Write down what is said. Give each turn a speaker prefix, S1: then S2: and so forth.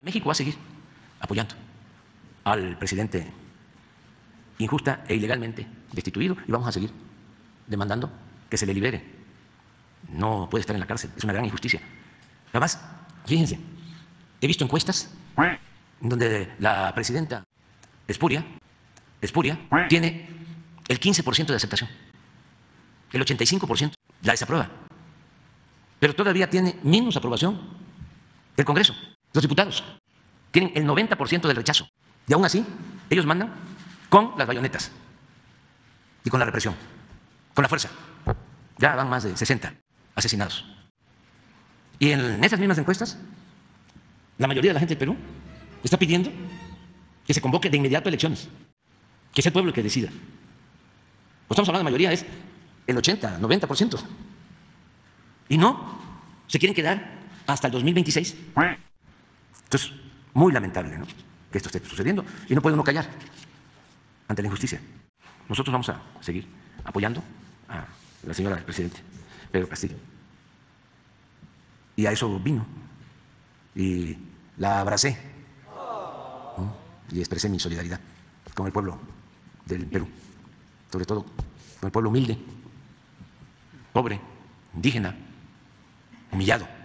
S1: México va a seguir apoyando al presidente injusta e ilegalmente destituido y vamos a seguir demandando que se le libere. No puede estar en la cárcel, es una gran injusticia. Además, fíjense, he visto encuestas donde la presidenta Espuria tiene el 15% de aceptación, el 85% la desaprueba, pero todavía tiene menos aprobación el Congreso. Los diputados tienen el 90% del rechazo y aún así ellos mandan con las bayonetas y con la represión, con la fuerza. Ya van más de 60 asesinados. Y en esas mismas encuestas, la mayoría de la gente del Perú está pidiendo que se convoque de inmediato elecciones, que sea el pueblo el que decida. Pues estamos hablando de mayoría, es el 80, 90%. Y no, se quieren quedar hasta el 2026. Entonces, muy lamentable, ¿no?, que esto esté sucediendo y no puede uno callar ante la injusticia. Nosotros vamos a seguir apoyando a la señora presidente Pedro Castillo. Y a eso vino. Y la abracé. Y expresé mi solidaridad con el pueblo del Perú, sobre todo con el pueblo humilde, pobre, indígena, humillado.